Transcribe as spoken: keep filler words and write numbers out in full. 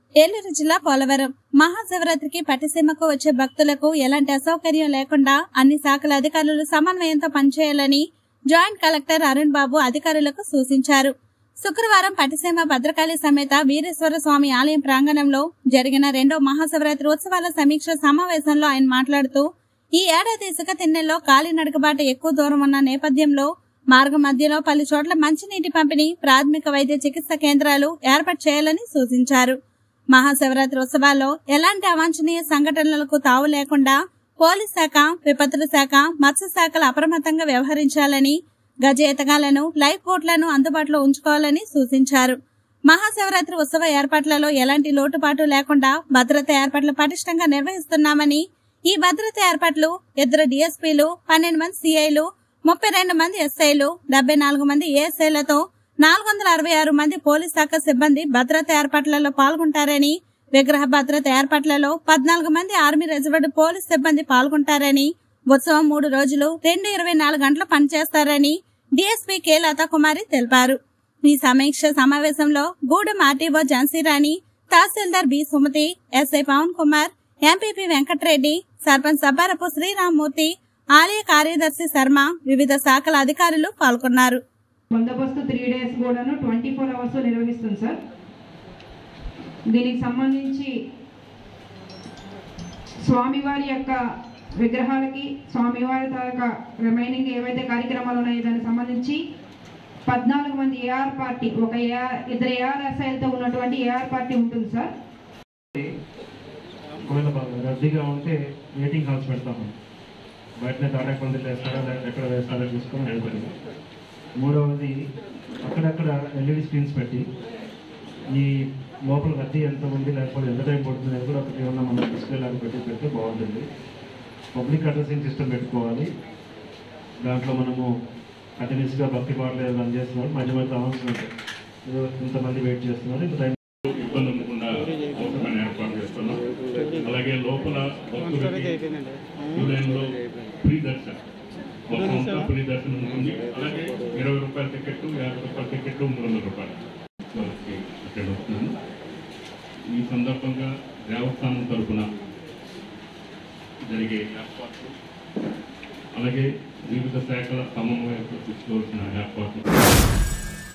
ఏలూరు జిల్లా పోలవరం మహాశివరాత్రికి పట్టిసీమకు వచ్చే భక్తులకు ఎలాంటి అసౌకర్యం లేకుండా అన్ని శాఖల అధికారులు సమన్వయంతో పనిచేయాలని జాయింట్ కలెక్టర్ అరుణ్ బాబు అధికారులకు సూచించారు. శుక్రవారం పట్టిసీమ భద్రకాళి సమేత వీరేశ్వర స్వామి ఆలయం ప్రాంగణంలో జరిగిన రెండో మహాశివరాత్రి ఉత్సవాల సమీక్ష సమావేశంలో ఆయన మాట్లాడుతూ ఈ ఏడాది ఇసుక తిన్నెల్లో కాలినడకబాట ఎక్కువ దూరం ఉన్న నేపథ్యంలో మార్గ మధ్యలో పలు చోట్ల మంచినీటి పంపిణీ, ప్రాథమిక వైద్య చికిత్స కేంద్రాలు ఏర్పాటు చేయాలని సూచించారు. మహాశివరాత్రి ఉత్సవాల్లో ఎలాంటి అవాంఛనీయ సంఘటనలకు తావు లేకుండా పోలీస్ శాఖ, విపత్తుల శాఖ, మత్స్య శాఖలు అప్రమత్తంగా వ్యవహరించాలని, గజ ఎతగాలను, లైఫ్ బోట్లను అందుబాటులో ఉంచుకోవాలని సూచించారు. మహాశివరాత్రి ఉత్సవ ఏర్పాట్లలో ఎలాంటి లోటుపాటు లేకుండా భద్రతా ఏర్పాట్లు పటిష్టంగా నిర్వహిస్తున్నామని, ఈ భద్రతా ఏర్పాట్లు ఇద్దరు డీఎస్పీలు, పన్నెండు మంది సీఐలు, ముప్పై రెండు మంది ఎస్ఐలు, డెబ్బై నాలుగు మంది ఏఎస్ఐలతో నాలుగు వందల అరవై ఆరు మంది పోలీస్ శాఖ సిబ్బంది భద్రతా ఏర్పాట్లలో పాల్గొంటారని, విగ్రహ భద్రత ఏర్పాట్లలో పద్నాలుగు మంది ఆర్మీ రిజర్వ్డ్ పోలీస్ సిబ్బంది పాల్గొంటారని, ఉత్సవం మూడు రోజులు రెండు ఇరవై నాలుగు గంటలు పనిచేస్తారని డీఎస్పీ కె లతా కుమారి తెలిపారు. ఈ సమీక్ష సమావేశంలో Gudem RTO Jhansirani, tahsildar B Sumathi, SI Pavan Kumar, MPP Venkatareddy, sarpanch Sabbarapu Sriramamurthy, ఆలయ కార్యదర్శి శర్మ, వివిధ శాఖల అధికారులు పాల్గొన్నారు. బందోబస్తు త్రీ డేస్ కూడాను ట్వంటీ ఫోర్ అవర్స్ నిర్వహిస్తుంది సార్. దీనికి సంబంధించి స్వామివారి యొక్క విగ్రహాలకి, స్వామివారి యొక్క రిమైనింగ్ ఏవైతే కార్యక్రమాలు ఉన్నాయో దానికి సంబంధించి పద్నాలుగు మంది ఏఆర్ పార్టీ, ఒక ఏఆర్ ఇద్దరు ఏఆర్ ఎస్ఐలతో ఉన్నటువంటి ఏఆర్ పార్టీ ఉంటుంది సార్. రద్దీగా ఉంటే మీటింగ్ హాల్స్ పెడతాము, బయటనే తాటాకు పందిలు వేస్తారా లేకపోతే ఎక్కడ వేస్తారో చూసుకొని వెళ్ళిపోయింది. మూడవది అక్కడక్కడ ఎల్ఈడి స్క్రీన్స్ పెట్టి ఈ లోపల రద్దీ ఎంత ఉంది లేకపోతే ఎంత టైం పడుతుంది అని కూడా ఒకటి ఏమన్నా మనం తీసుకెళ్ళాలి పెట్టి పెడితే బాగుంటుంది. పబ్లిక్ అడ్రసింగ్ సిస్టమ్ పెట్టుకోవాలి. దాంట్లో మనము కంటిన్యూస్గా భక్తి పాటలు రన్ చేస్తున్నారు, మధ్య మధ్య అవసరం ఏదో ఇంతమంది వెయిట్ చేస్తున్నారు, ఇంత టైం ఇబ్బంది ఉండకుండా అవసరమైన ఏర్పాటు చేస్తున్నాం. అలాగే లోపల భక్తులకి క్యూ లైన్లో ఫ్రీ దర్శనం, మొత్తం ఫ్రీ దర్శనం ఉంటుంది. అలాగే ఇరవై రూపాయల టికెట్, యాభై రూపాయల టికెట్, మూడు వందల రూపాయలు వాళ్ళకి అక్కడ వస్తున్నాను. ఈ సందర్భంగా దేవస్థానం తరఫున జరిగే ఏర్పాట్లు, అలాగే వివిధ శాఖల సమన్వయంతో తీసుకోవాల్సిన ఏర్పాట్లు